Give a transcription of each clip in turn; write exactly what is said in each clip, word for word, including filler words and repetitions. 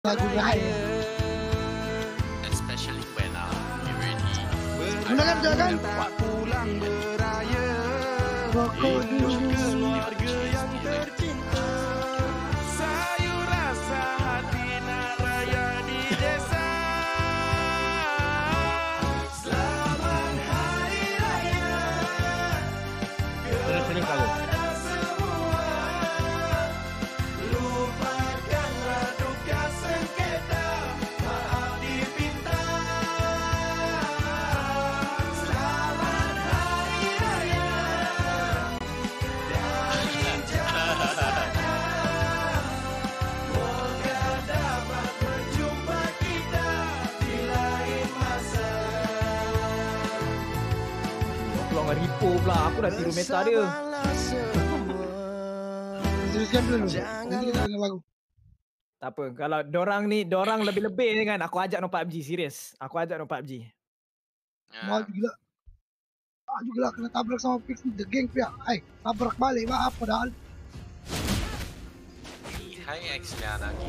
lagu lain. Especially when uh, you ready. Gunakan jangan. Pulang beraya. Rokok dulu. Keluarga yang tercinta. Sayur rasa hati nak raya di desa. Selamat Hari Raya. Sulit-sulit kalau. Keluar Ripo pula. Aku dah tiru meta dia. Teruskan dulu. Nanti kita dengar lagu. Tak apa. Kalau dorang ni, dorang lebih-lebih kan. Aku ajak no P U B G. Serius. Aku ajak no P U B G. Mau juga. Ah juga lah kena tabrak sama Pix ni. The gang pihak. Ay, tabrak balik. Apa padahal. Hai X lagi.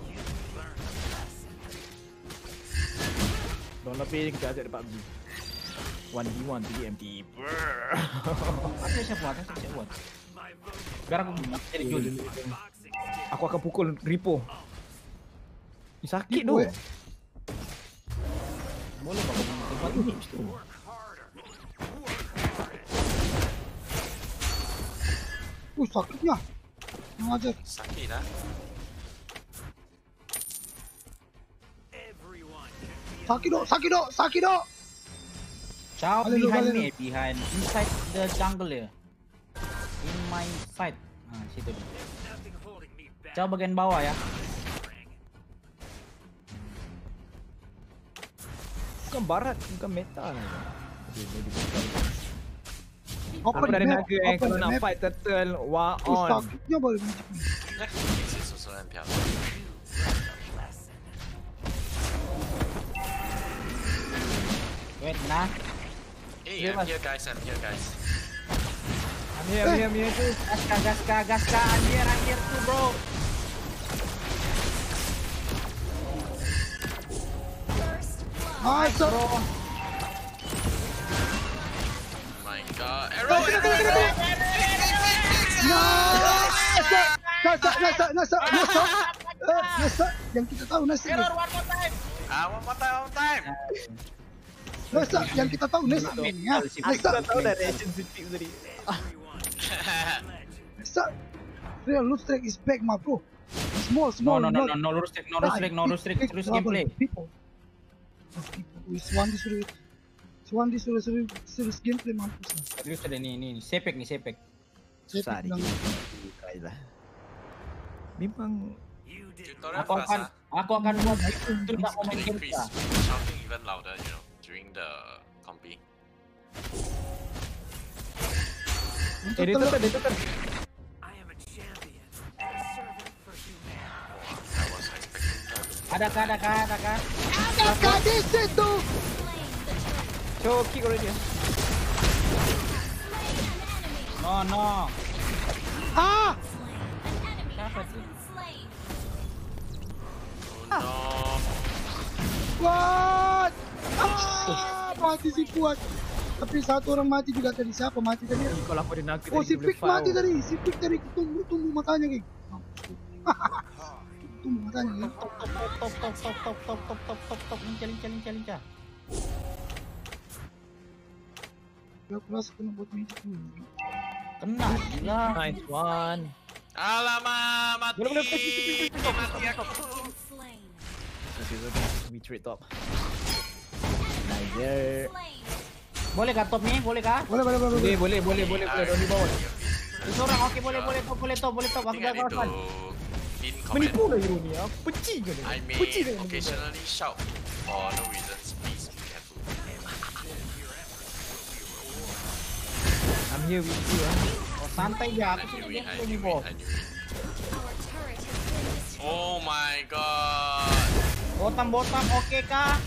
Dorang lebih kita ajak no P U B G. one v one T M T. Apa siapa buat? Apa siapa buat? Sekarang aku jadi Jul. Aku akan pukul Ripo. Ni sakit tu. Boleh bawa tempat ini tu. Uh, sakitnya. Mengajar. Sakit lah. Sakit dok, sakit dok, sakit dok. Chow Balik dulu, behind balik me, behind inside the jungle ya. In my side. Ah, situ. Chow bagian bawah ya. Bukan barat, bukan meta lah. Apa Aku dari map? naga eh. Apa Kalau nak map? fight turtle, wah Uh, on. sakitnya boleh macam ni. X is also 很漂亮。 Wait, nah. Hey, I'm here guys, I'm here guys. Amir, Amir, Amir tu. Gaska, gaska, gaska. Anjir, anjir tu bro. Nice bro. Oh my god. Arrow, arrow, arrow! Nice. Nasa, nasa, nasa, nasa. Eh, nasa. Yang kita tahu nasa. Error one more time. Ah, one more time, one more time. Nasa, yang kita tahu nasa. Ya, Aku nasa. dah tahu dah reaction Sipik tadi. Nasa. Real loot track is back, my bro. Small, No, small. no, no, not- no, no restrict, no restrict, no restrict. Big Terus trouble, gameplay. People. Is one disuruh, one disuruh suruh serius gameplay mampus lah. Terus ada ni, ni, ni. Sepek ni, sepek. Susah Saya bilang, dikit. Try lah. Memang Tutorial Aku first akan, ah. aku akan buat itu tidak mau main game Increase shouting even louder, you know, during the compy. Eh, dia turtle, dia turtle. I was expecting that. Ada kah, ada kah, ada kah? ada gadis itu. Show kick already. No, no. Ah, Siapa tu? Oh no. what? Ah, mati si Fuad. Tapi satu orang mati juga tadi. Siapa mati tadi? Kalau aku ada naga Oh, tadi, si dia boleh Pik mati file. tadi. Si Pik tadi tunggu tunggu matanya geng. Tunggu matanya geng. Top, top, top, top, top, top, top, top, top, top, top, lincah, lincah, lincah, lincah. Aku rasa kena buat magic dulu. Kena, gila. Nice one. Alamak, mati. Boleh, boleh, please, please, please, please. Mati aku. We trade top. Nice. Boleh kah top ni? Boleh kah? Boleh, boleh, boleh. Boleh, boleh. boleh, boleh, boleh, boleh. Don't di bawah. Itu orang, okey, boleh, boleh, top, boleh, top, boleh, top. I Aku think dah I need to kawasan. pin comment. Menipu lah hero ni. ah. Benci ke dia? I may Benci dia. occasionally shout for no reasons. Please be careful. I'm here with you. ah. Oh, santai je, I aku knew sudah it, I gameplay ni, knew bos. it, I knew it. Oh my god. Botam-botam, okey kah?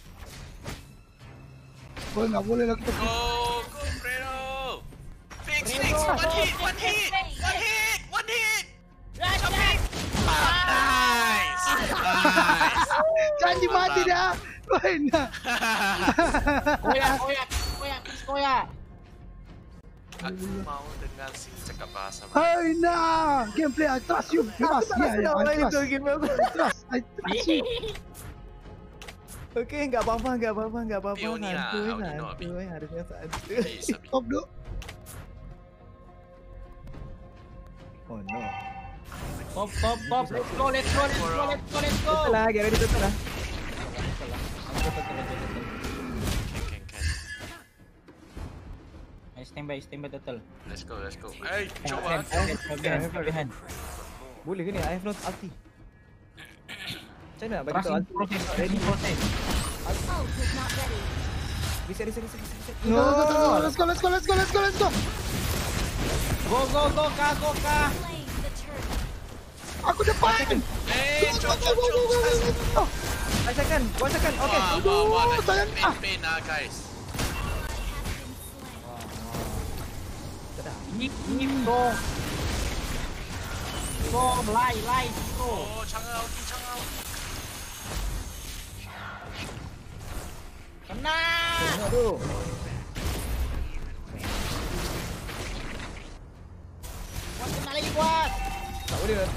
Boleh nggak boleh lah kita. Go, go, Fredo. Fix, fix, Fredo. one hit, one hit, one hit, one hit. Ya, ya. Nice. Nice. Janji mati dia. Woi nah. Koyak, koyak, koyak, please koyak. Aku mau dengar sing cakap bahasa Melayu. Hai nah. Gameplay I trust you. Trust ya. Aku tak I main itu trust. game aku. I trust. I trust you. Okey, enggak apa-apa, enggak apa-apa, enggak apa-apa. Pio ni lah, Santuy, Audi no, Abi. santuy, harusnya santuy. Please, Abi. Top dulu. Oh no. Top, top, top. Let's go, let's go, let's go, let's go, let's go. Betul lah, get ready betul lah. Can, can, can. I stand by, stand by total. Let's go, let's go. Hey, Behind, coba. behind, behind, behind. Boleh ke ni? I have not ulti. Macam mana nak bagi tahu Trusting ulti? process, ready process. Reset, reset, reset, reset, reset. No. Let's go. Let's go. Let's go. Let's go. Let's go. Go, go, go, ka, go, ka. Aku depan. Hey, Go, jom, go, jom, go, go, jom. go, go, go. One second, one second. Okay. Wah, Aduh, wah, wah, sayang. pain, Ah. pain ah, guys. Sedap. Hit, hit, go. Go, lie, lie, go. Oh, canggah ulti, canggah ulti. Kena. Tengok tu. Buat kena lagi, buat. Tak boleh. eh,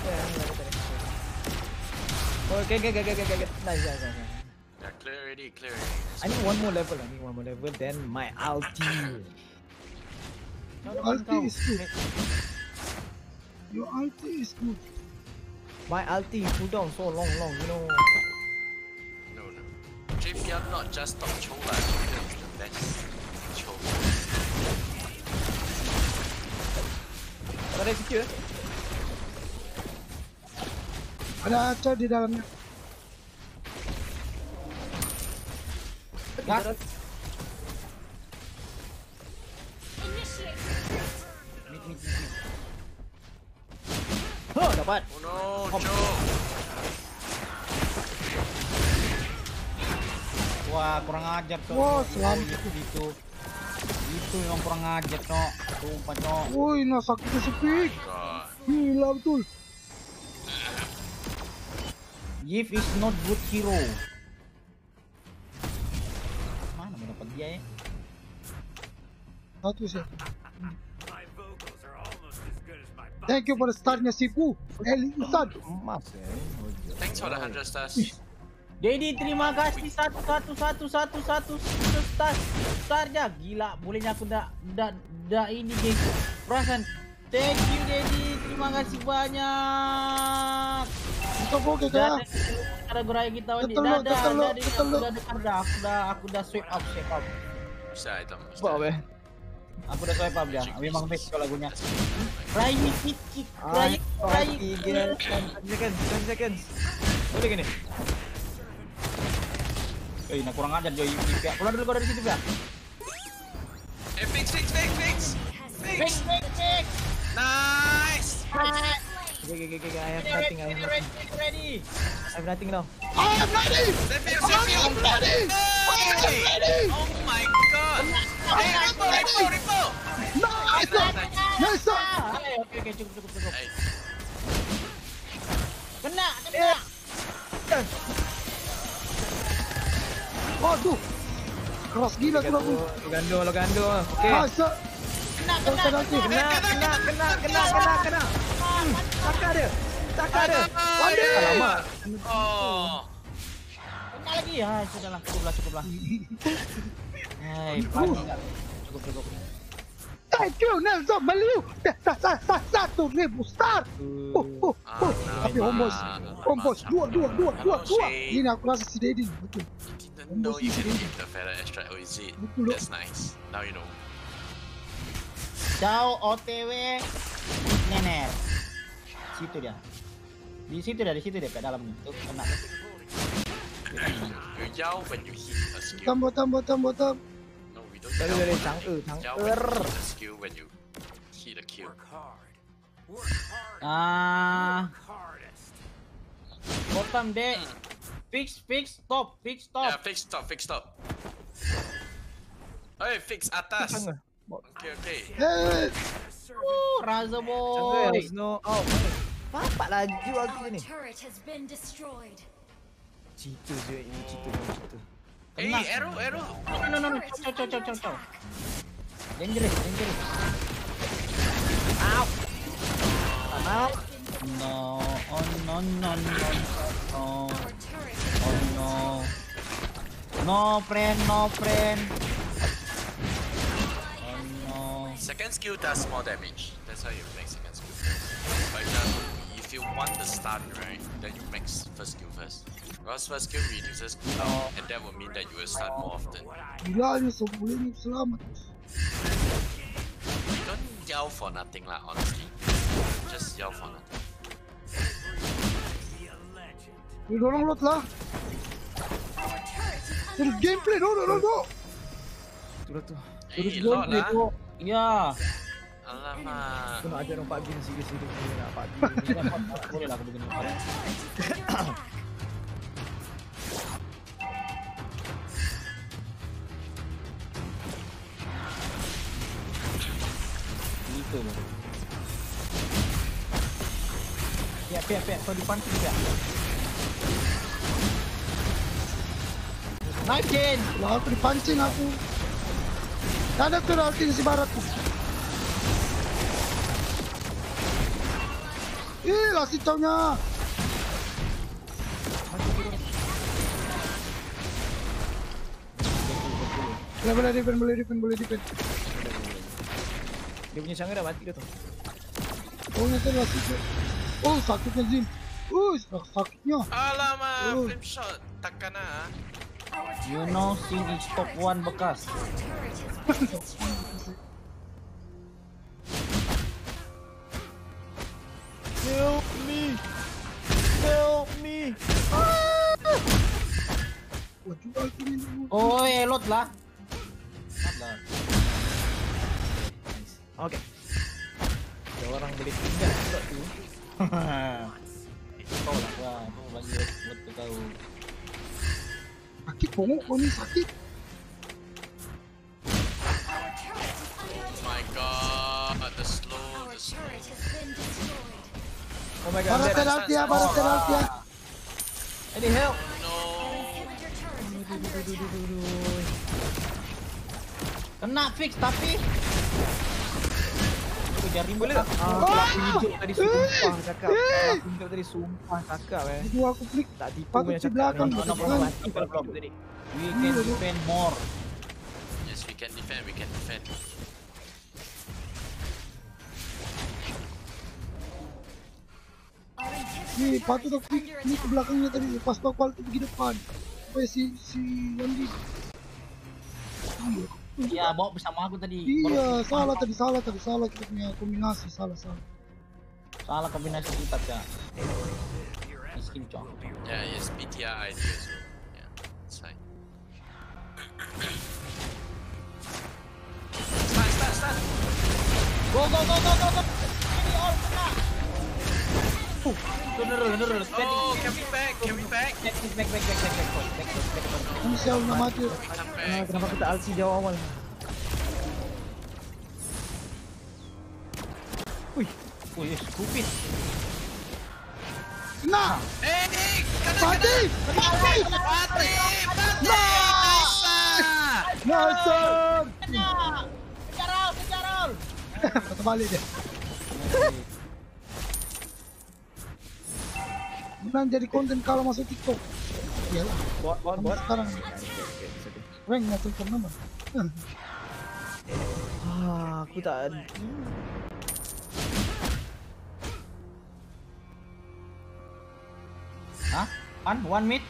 Oh, okay, okay, okay, okay, okay. Nice, nice, nice. Yeah, clear already, clear already. I need one more level. I need one more level. Then my ulti. Kau depan Ulti kau. is good. Your ulti is good. My ulti cooldown so long, long. You know. No, no. J P R not just top Chola, J P R is the best Chola. Tak ada secure. Ada Aca di dalamnya. Gas. Mid, mid, mid, mid. Oh, dapat. Oh no, Joe. Wah, kurang ajar tuh. Wah, selamat. Itu, itu. Itu yang kurang ajar, Cok. Sumpah, Cok. Woi, nah sakitnya sepik. God. Gila betul. Yif is not good hero. Mana mau dapat dia ya? Satu sih. Thank you for the startnya Sipu. Eli Ustad. Emas ya. Thanks for the hundred stars. Dedi, terima kasih satu satu satu satu satu satu star star ya. Gila, bolehnya aku dah dah dah ini deh. Perasaan. Thank you Dedi, terima kasih banyak. Kita boleh Dah kah? ada gerai kita ini. Betul, Dah betul, dah dah betul, Dedi, betul. aku dah dengar dah. Aku dah aku dah swipe up swipe up. Bisa item. Sebab apa? Aku dah swipe up dia. Memang best kalau lagunya. Cry me kick kick. Ah, Cry cry. tiga seconds, ten seconds. Boleh ke ni? Eh, nak kurang ajar Joy. Pihak keluar dulu kau dari situ, Pihak. Hey, fix, fix, fix, fix. Fix, Fix. fix, fix. Nice. Okay, okay, okay, I have nothing, I have nothing. Ready, ready. I have nothing now. I'm ready. Zephyr, I'm Zephyr. ready. I'm Hey. ready. Oh my god. Hey, Ripple, Ripple, Ripple. Nice. Nice. sir. Ah, eh, oke, oke, cukup, cukup, cukup. Hey, Kena, kena. Waduh. Keras gila tuh aku. Lo gando, lo gando. Okay. Masa. Kena, Kau kena, kena kena. Kena, kena, kena, kena, kena, kena. Hmm, Takar dia. Takar dia. Waduh. Alamak. Oh. Kena lagi. Ya, sudahlah, cukuplah, cukuplah. Hai, pagi enggak. Cukup, cukup. Thank you Nelson Maliu. Dah dah dah dah satu ribu star. Oh, oh, oh. Tapi homos, homos dua dua dua dua dua. Ini aku rasa si Dedi betul. Didn't know you can give the Feather extract. Oh, is it? That's nice. Now you know. Ciao O T W Nenek. Situ dia. Di situ dia, di situ dia ke dalam nih. Tuh, kena. You yell when you hit a skill. Tambah tambah tambah tambah. No, we don't Dari yell. dari when Chang you- E, Chang yell E. when you hit a skill when you hit a kill. Ah. Bottom deh. Fix, fix, stop, fix, Yeah, stop. fix stop, fix stop. Hey, fix atas. Chang E. Okay, okay. Eh, Uh, Raza Chang E boy. has no out. Bapak laju aku Our ni. turret has been destroyed. Cerita je ini cerita cerita. Hey, arrow, arrow. No, no, no, no. Ciao, ciao, ciao, ciao, ciao. Dangerous, dangerous. Ow. Tanam. No, oh no, no, no, no. Our turret Oh no. No, friend, no, friend. Oh no. Second skill does more damage. That's how you make second skill. For example, if you want the stun, right, then you make first skill first. Because first skill reduces cooldown, and that will mean that you will stun more often. Gila ni sebelum ni selamat. You don't yell for nothing lah, honestly. Just yell for nothing. Ni dorang lot lah. Terus gameplay, no no no no. Tu lah tu. Eh, lot lah. Ya. Alamak. Aku nak ajar orang P U B G ni serius-serius ni nak P U B G ni. Boleh lah aku begini. Itu loh. Piak piak piak kau dipancing piak. Knife Jin. Lah aku dipancing aku. Ada tu ulti si barat tu. Ih, lah si taunya. Boleh boleh defend, boleh defend, boleh defend. Dia punya sangga dah mati dah tu. Oh, ni lah si tu. Oh, sakitnya Zin. Oh, sakitnya. Alamak, Oh. flame shot. Takkan ah. You know Sin is top one bekas. Help me. Help me. Wah, jual tu ni dulu. Oh, elot lah. Lah. Nice. Okay. Ada orang boleh tinggal slot tu. Kau lah, wah, kau bagi betul tahu. Sakit bongok kau ni, sakit. Oh my god, the slow, the slow. turret has been destroyed. Oh my god. Barat Zed. ada ulti ya, barat ada ulti ya. Any help? No. Inhibitor turret is under attack. Kena fix tapi aku jari Boleh tak? Ah, aku hidup tadi sumpah cakap. Aku hidup tadi sumpah cakap eh. Itu aku flick. Tak tipu Patut punya di cakap belakang, ni. patut Mana di pun belakang. mati kalau belum tadi. we can defend more. Yes, we can defend, we can defend. Our Ni inhibitor patut turret aku is flick under ni ke attack. belakangnya tadi. Lepas tu aku ulti pergi depan. Supaya si si Wandi. Ya, bawa bersama aku tadi. Iya, salah tadi, salah tadi, salah kita punya kombinasi, salah salah. Salah kombinasi kita ya. Miskin cok. Yeah, yes, B T R I D as well. Yeah, it's fine. Stun, stun, stun! Go go go go go go. Ini all kena. Uh, bener bener. Oh, can we back? Can we back? Back back back back back back back back back. Ini siapa nak mati? We come Ah, back. kenapa kita ulti jauh awal? Wih, Wih, stupid. Nah, Hey, hey, kena, mati, kena! mati, Mati! Mati! Nice! Nathan. Kejar all, kejar all. Kata balik dia. Bukan jadi konten kalau masuk TikTok. Iyalah, bot bot sama bot. sekarang rank nak tutup nama. Ah, aku tak ada. Hah? One, one mid.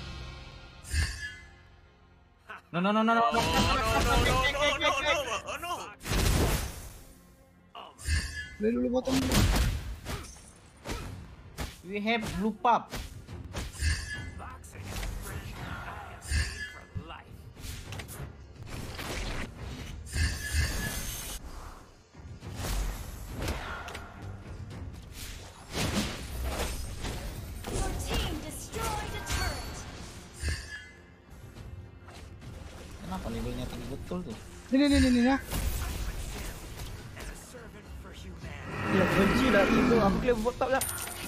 No no no no no. Oh, no, no, no, no, no, no, oh no! Play dulu bottom dulu. We have blue pub. Your team destroyed a turret. Kenapa levelnya tinggi betul tuh? Ni ni ni ni ni ya. Ya, benci dah itu. Aku clear bot top dah.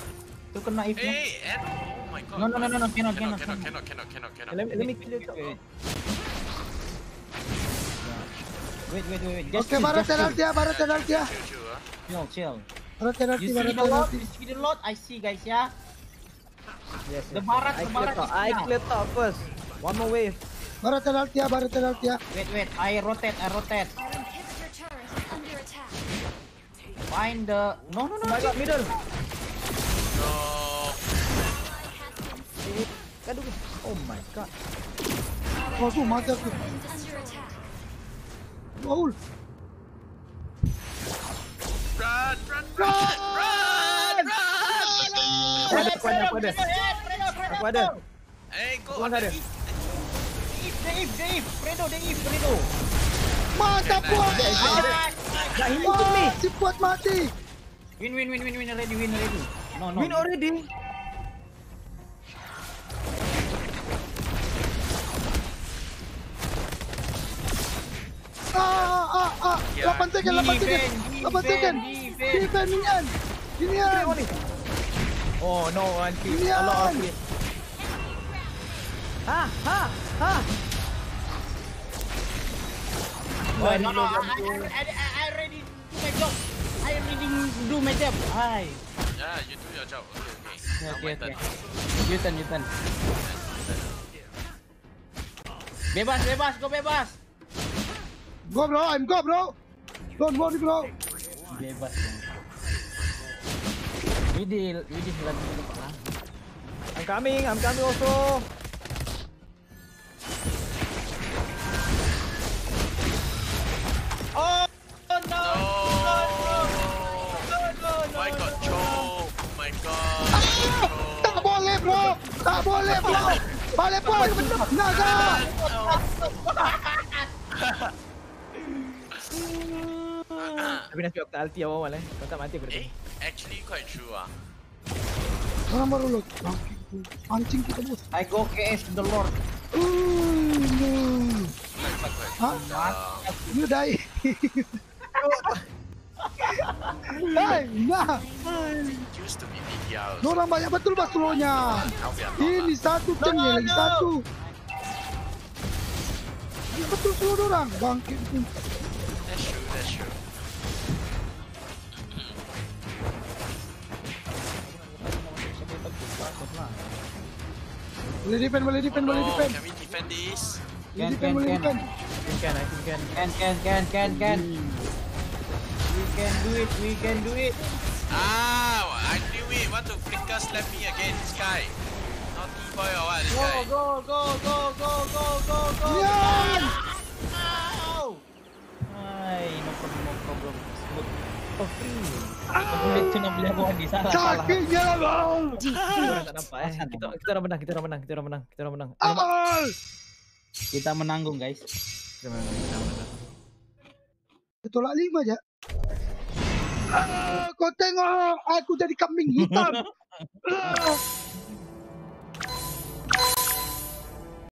Tu kena if no. Hey, and oh my god. No, no, no, no, no, cannot, cannot, cannot, cannot, cannot, cannot, cannot. Let me, let me kill the top. Wait, wait, wait, wait. Just Okay, chill, Barat just chill. penalti ya, Barat penalti ya. Chill, chill, ah. Chill, chill. Barat penalti, You see Barat the lot? penalti. You see the lot? I see, guys, yeah. Yes, The yes. Barat, I the clear Barat top. is I now. clear top first. One more wave. Barat penalti ya, Barat penalti ya. Wait, wait. I rotate, I rotate. Our inhibitor turret is under attack. Find the. No, no, no. Oh my god, middle. No. Aduh. Oh my god. Oh, tu mati aku. Under attack. Baul. Run, run, Run! run, run. Aku ada, aku ada, aku ada. Aku ada. Hey, go Tuan on ada. the If, the if, the if. Fredo, the if, Fredo. Mata puas. Dah hidup ni. Wah, si Puat mati. Win, win, win, win, win already, win already. No, no. Win already. Ah, ah, ah. Ya. Lapan second, lapan second. Defend, Lapan second. defend, Defend Minion. Minion. Oh no, one kill. Minion. A lot of kill. Ha, ha, ha. Oh, no, no, I, I, I, I already do my job. I already do my job. Hi. Yeah, you do your job. Okay, okay. Now Okay, my okay. turn. You turn, you turn. Bebas, bebas, go bebas. Go bro, I'm go bro. Don't worry bro. Bebas. Widih, widih lagi lupa lah. I'm coming, I'm coming also. Oh, no, No. My god, choke. My god. Tak boleh bro. Tak boleh bro. Balik Puat. Naga. Tapi nasib aku tak ulti awal-awal eh. Kalau tak mati aku dah. Eh, actually quite true ah. Orang baru load. Pancing kita bos. I go K S the Lord. Uh, no. Quite, quite, quite. Huh? Uh, You die. Hey, nah. used to be B T R. Orang banyak betul bastronya. Now we are not. Ini lah. satu tim ni lagi satu. Banyak betul seluruh orang. Bangkit pun. That's true, that's true. Boleh defend, boleh defend, boleh Oh, defend. can we defend this? Boleh Can, defend, can, boleh can. defend. You can, I think can. Can, can, can, can, can. We can do it, we can do it. Ah, I knew it. Want to flicker slap me again, this guy. Naughty boy or what, this Go, guy? go, go, go, go, go, go, go. Yan! Ow! Ay, no problem, no problem. Smooth. Oh, free. Kulit tu nak beli aku Adi. Salah, salah. Sakitnya bang. Orang tak nampak eh. Kita kita orang menang, kita orang menang, kita orang menang, kita orang menang. Amal. Kita menanggung, guys. Kita menang, kita menang. Tolak lima je. Ah, kau tengok aku jadi kambing hitam. Ah.